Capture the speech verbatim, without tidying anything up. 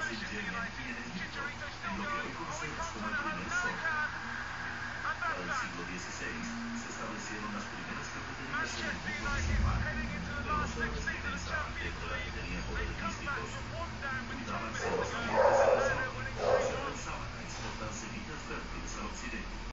nace en Yemen y en Egipto, en lo que hoy conocemos como el primer Zohar. Para el siglo dieciséis se establecieron las primeras cafeterías en el mundo musulmán, pero los árabes que pensaban que la tenía poder